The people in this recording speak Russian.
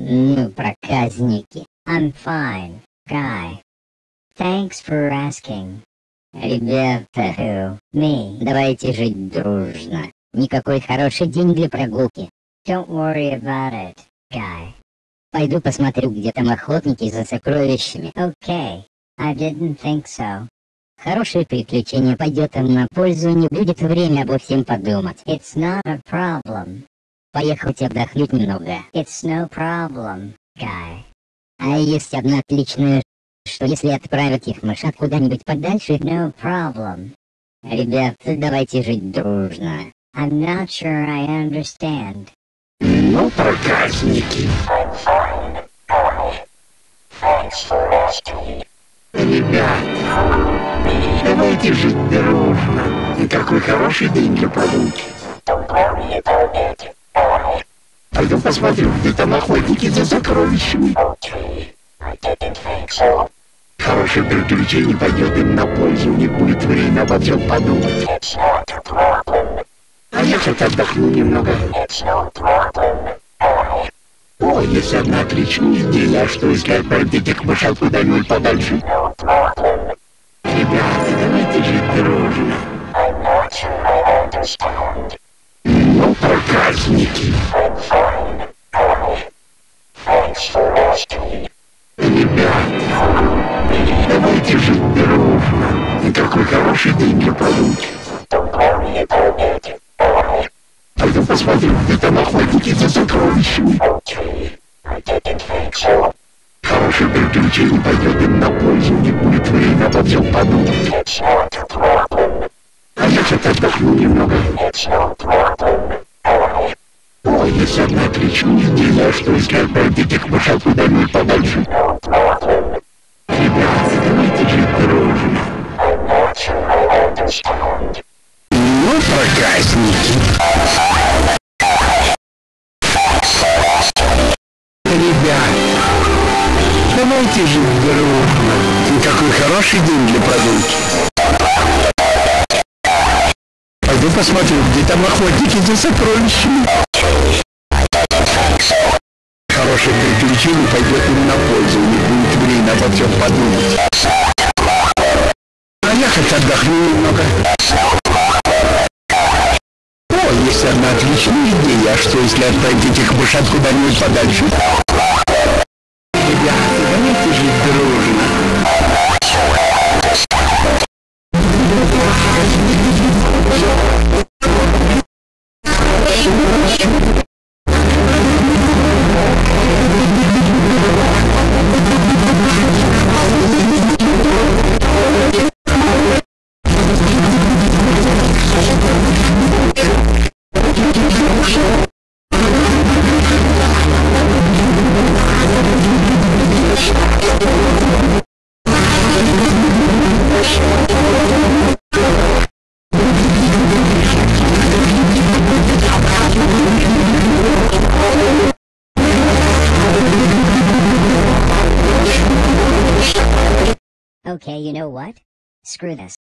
Ну, проказники. I'm fine, Guy. Thanks for asking. Ребята, Who? Me. давайте жить дружно. Никакой хороший день для прогулки. Don't worry about it, Guy. Пойду посмотрю, где там охотники за сокровищами. Okay. I didn't think so. Хорошее приключение пойдет им на пользу, не будет время обо всем подумать. It's not a problem. Поехать отдохнуть немного. It's no problem, Guy. А есть одна отличная, что если отправить их мышат куда-нибудь подальше... No problem. Ребята, давайте жить дружно. I'm not sure I understand. Ну, проказники. I'm fine, Guy. Thanks for asking. Ребята, давайте жить дружно. И какой хороший день для прогулки. Don't worry about it, Guy. Пойду посмотрю, где там охотники за сокровищами. Okay. I didn't think so. Хорошее приключение пойдет им на пользу, у них будет время обо всем подумать. It's not a problem. А я хоть отдохну немного. It's no problem, Guy. О, есть одна отличная идея, что если отправить этих мышат куда-нибудь подальше. No problem. Ребята, давайте жить дружно. I'm not sure I understand. Ну, проказники. I'm fine, Guy. Thanks for asking. Ребята, давайте жить дружно. И какой хороший день для прогулки. Don't worry about it, Guy. Пойду посмотрю, где там охотники за сокровищами. Okay. I didn't think so. Хорошее приключение пойдет им на пользу, у них будет время обо всем подумать. It's not a problem. А я хоть отдохну немного. It's no problem, Guy. О, есть одна отличная идея, что если отправить этих мышат куда-нибудь подальше. No problem. Ребята, давайте жить дружно. I'm not sure I understand. Ну, проказники. Ребята, давайте жить дружно. И какой хороший день для прогулки. Пойду посмотрю, где там охотники за сокровищами. Хорошее приключение пойдет им на пользу, у них будет время обо всем подумать. А я хоть отдохну немного. О, есть одна отличная идея, что если отправить этих мышат куда-нибудь подальше. Ребята, давайте жить дружно. Okay, you know what? Screw this.